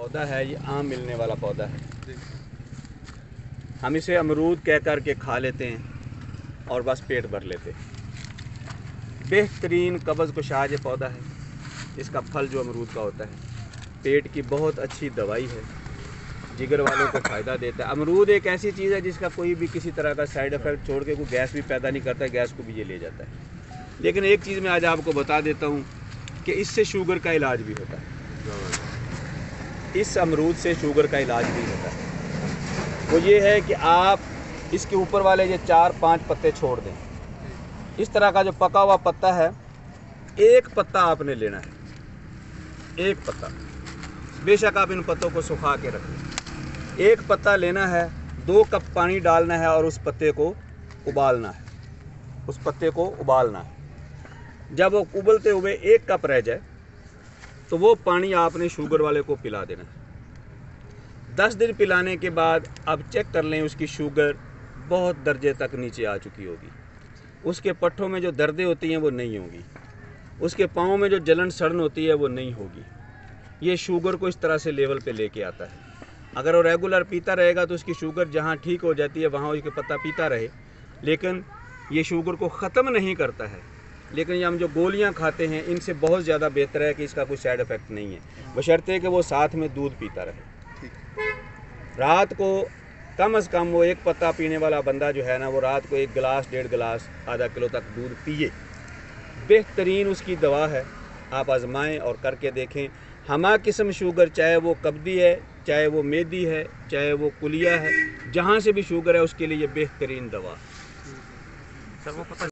पौधा है ये आम मिलने वाला पौधा है। हम इसे अमरूद कह कर के खा लेते हैं और बस पेट भर लेते हैं। बेहतरीन कब्ज़ कुशाज ये पौधा है। इसका फल जो अमरूद का होता है पेट की बहुत अच्छी दवाई है, जिगर वालों को फ़ायदा देता है। अमरूद एक ऐसी चीज़ है जिसका कोई भी किसी तरह का साइड इफ़ेक्ट छोड़ के कोई गैस भी पैदा नहीं करता है, गैस को भी ये ले जाता है। लेकिन एक चीज़ मैं आज आपको बता देता हूँ कि इससे शुगर का इलाज भी होता है। इस अमरूद से शुगर का इलाज भी होता है। वो ये है कि आप इसके ऊपर वाले ये 4-5 पत्ते छोड़ दें। इस तरह का जो पका हुआ पत्ता है, एक पत्ता आपने लेना है, एक पत्ता। बेशक आप इन पत्तों को सुखा के रखें। एक पत्ता लेना है, 2 कप पानी डालना है और उस पत्ते को उबालना है। उस पत्ते को उबालना है। जब वो उबलते हुए 1 कप रह जाए तो वो पानी आपने शुगर वाले को पिला देना है। 10 दिन पिलाने के बाद अब चेक कर लें उसकी शुगर बहुत दर्जे तक नीचे आ चुकी होगी। उसके पट्ठों में जो दर्दें होती हैं वो नहीं होंगी। उसके पाँव में जो जलन सड़न होती है वो नहीं होगी। ये शुगर को इस तरह से लेवल पे लेके आता है। अगर वो रेगुलर पीता रहेगा तो उसकी शुगर जहाँ ठीक हो जाती है वहाँ उसके पत्ता पीता रहे, लेकिन ये शुगर को ख़त्म नहीं करता है। लेकिन ये हम जो गोलियां खाते हैं इनसे बहुत ज़्यादा बेहतर है कि इसका कोई साइड इफ़ेक्ट नहीं है, बशर्ते कि वो साथ में दूध पीता रहे। रात को कम से कम वो 1 पत्ता पीने वाला बंदा जो है ना, वो रात को 1 गिलास 1.5 गिलास आधा किलो तक दूध पिए। बेहतरीन उसकी दवा है। आप आजमाएं और करके देखें। हमा किस्म शुगर, चाहे वो कब्दी है, चाहे वो मेदी है, चाहे वो कुलिया है, जहाँ से भी शुगर है उसके लिए ये बेहतरीन दवा।